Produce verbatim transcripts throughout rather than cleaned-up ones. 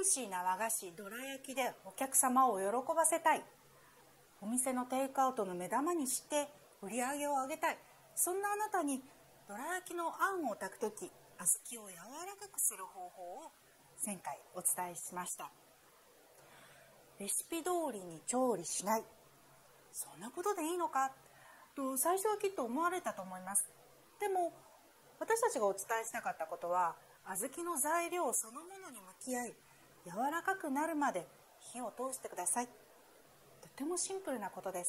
ーシーな和菓子どら焼きでお客様を喜ばせたい、お店のテイクアウトの目玉にして売り上げを上げたい、そんなあなたにどら焼きのあんを炊くとき、小豆を柔らかくする方法を前回お伝えしました。レシピ通りに調理しない、そんなことでいいのかと最初はきっと思われたと思います。でも私たちがお伝えしたかったことは、小豆の材料そのものに向き合い、柔らかくなるまで火を通してください。とてもシンプルなことです。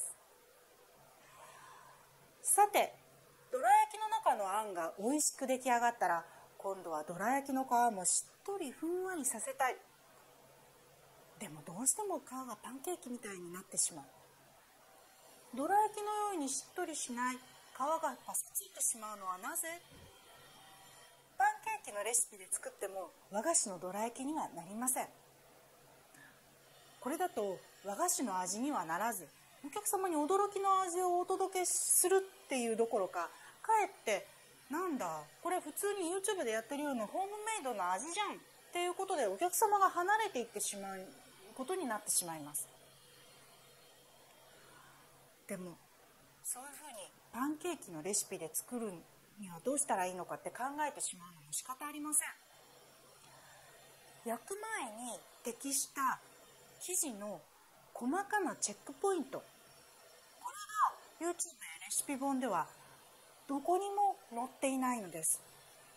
さて、どら焼きの中のあんが美味しく出来上がったら、今度はどら焼きの皮もしっとりふんわりさせたい。でもどうしても皮がパンケーキみたいになってしまう。どら焼きのようにしっとりしない、皮がパサついてしまうのはなぜ？パンケーキのレシピで作っても和菓子のどら焼きにはなりません。これだと和菓子の味にはならず、お客様に驚きの味をお届けするっていうどころか、かえってなんだこれ普通に YouTube でやってるようなホームメイドの味じゃんっていうことでお客様が離れていってしまうことになってしまいます。でもそういうふうにパンケーキのレシピで作るにはどうしたらいいのかって考えてしまうのも仕方ありません。焼く前に適した生地の細かなチェックポイント、これが YouTube やレシピ本ではどこにも載っていないのです。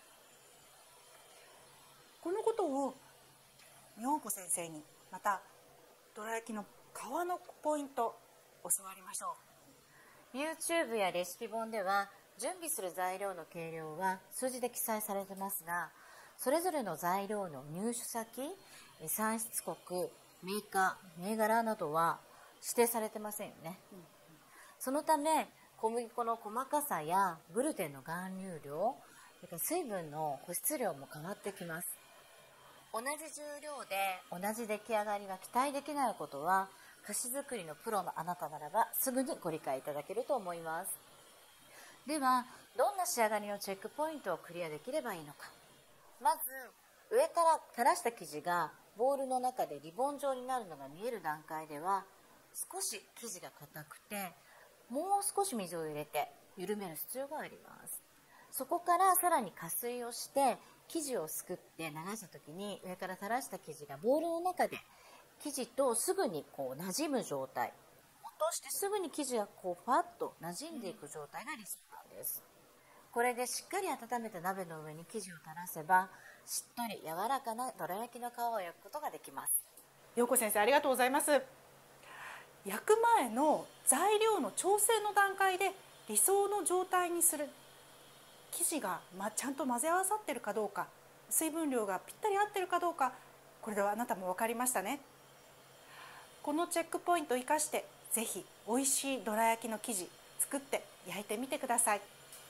このことを陽子先生にまたどら焼きの皮のポイント教わりましょう。 YouTube やレシピ本では準備する材料の計量は数字で記載されてますが、それぞれの材料の入手先、産出国、メーカー、銘柄などは指定されてませんよね。うん、そのため小麦粉の細かさやグルテンの含有量、水分の保湿量も変わってきます。同じ重量で同じ出来上がりが期待できないことは、菓子作りのプロのあなたならばすぐにご理解いただけると思います。ではどんな仕上がりのチェックポイントをクリアできればいいのか。まず上から垂らした生地がボウルの中でリボン状になるのが見える段階では、少し生地が硬くてもう少し水を入れて緩める必要があります。そこからさらに加水をして生地をすくって流した時に、上から垂らした生地がボウルの中で生地とすぐにこう馴染む状態、落としてすぐに生地がこうファッと馴染んでいく状態が理想なんです。これでしっかり温めた鍋の上に生地を垂らせば、しっとり柔らかなどら焼きの皮を焼くことができます。 陽子先生ありがとうございます。焼く前の材料の調整の段階で理想の状態にする、生地が、ま、ちゃんと混ぜ合わさってるかどうか、水分量がぴったり合ってるかどうか、これではあなたも分かりましたね。このチェックポイントを生かしてぜひ美味しいどら焼きの生地作って焼いてみてください。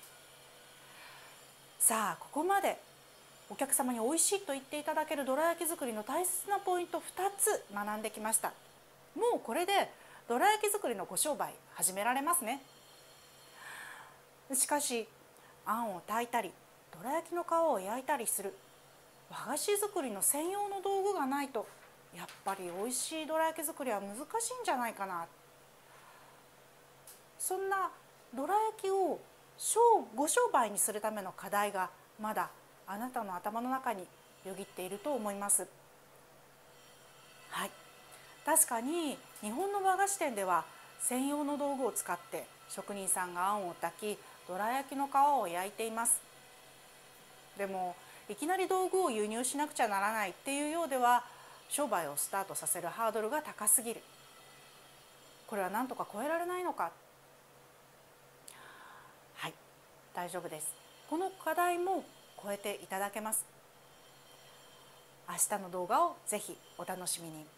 さあここまでお客様に美味しいと言っていただけるどら焼き作りの大切なポイントふたつ学んできました。もうこれでどら焼き作りのご商売始められますね。しかしあんを炊いたりどら焼きの皮を焼いたりする和菓子作りの専用の道具がないと、やっぱり美味しいどら焼き作りは難しいんじゃないかな。そんなどら焼きをご商売にするための課題がまだあなたの頭の中によぎっていると思います。はい、確かに日本の和菓子店では専用の道具を使って職人さんがあんを炊きどら焼きの皮を焼いています。でもいきなり道具を輸入しなくちゃならないっていうようでは商売をスタートさせるハードルが高すぎる。これは何とか超えられないのか。はい、大丈夫です。この課題も超えていただけます。明日の動画をぜひお楽しみに。